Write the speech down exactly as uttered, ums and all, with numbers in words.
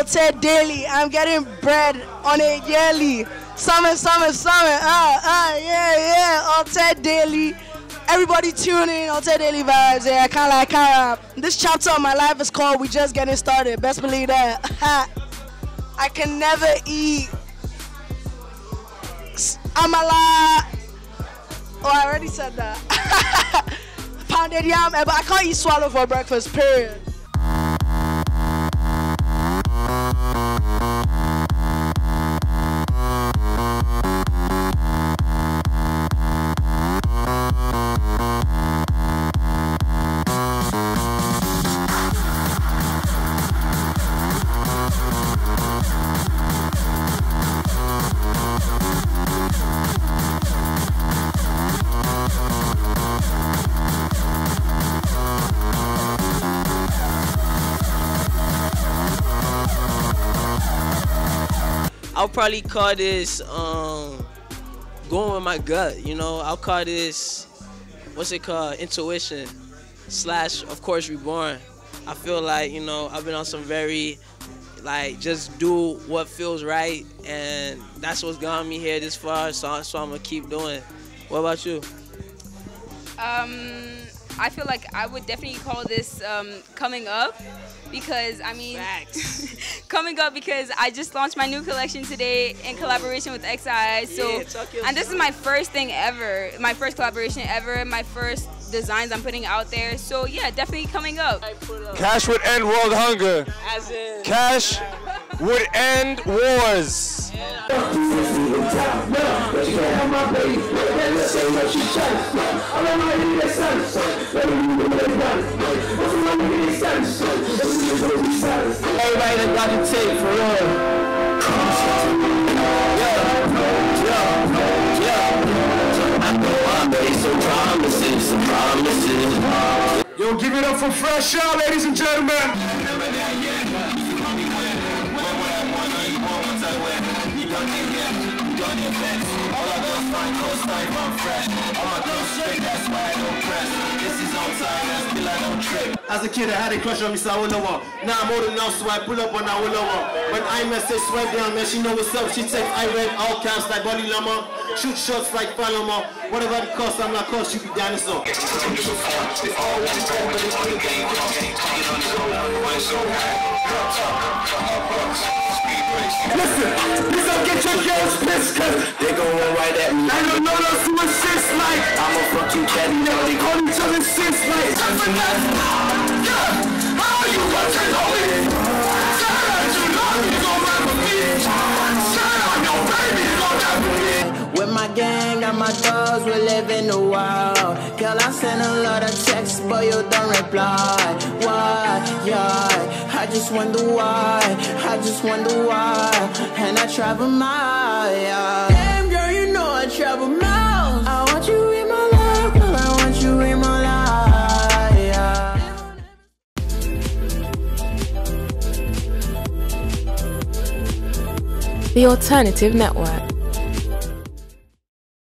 Alte Daily. I'm getting bread on a yearly. Summer, summer, summer. Ah, ah, yeah, yeah. Alte Daily. Everybody tune in. Alte Daily vibes. Yeah, I can't lie, I can't rap. This chapter of my life is called We Just Getting Started. Best believe that. I can never eat. I'm alive. Oh, I already said that. Pounded yam, but I can't eat swallow for breakfast, period. I'll probably call this um, going with my gut, you know. I'll call this, what's it called, intuition, slash, of course, reborn. I feel like, you know, I've been on some very, like, just do what feels right, and that's what's gotten me here this far, so, so I'm going to keep doing. What about you? Um, I feel like I would definitely call this um, coming up. Because, I mean, coming up because I just launched my new collection today in collaboration with X I. So, yeah, and this is my first thing ever, my first collaboration ever, my first designs I'm putting out there. So, yeah, definitely coming up. Cash would end world hunger. As in, Cash would end wars. Everybody that got the tape for real. Yeah, yeah, yeah. I know I made some promises, some promises. Yo, give it up for Fresh Out, ladies and gentlemen. As a kid, I had a crush on Miss Awolowo. Now I'm old enough, so I pull up on Awolowo. When I message swipe down, man, she know what's up. She takes I read all caps like Bonnie Lama. Shoot shots like Paloma. Whatever the cost, I'm not cost, you be dinosaur. Listen, please don't get your girls pissed, cause they gon' run right at me. I don't know those who assist like I'm a fucking cat, you know they call each other sis like I'm for nothing. Yeah, how you watching holy? Shout out you know you gon' run with me. Shout out your baby, you gon' run with me. With my gang, got my dogs, we live in the wild. Girl, I send a lot of texts, but you don't reply. Why? Yeah. I just wonder why, I just wonder why, and I travel miles, yeah. Damn girl, you know I travel miles. I want you in my life, girl, I want you in my life, yeah. The Alternative Network.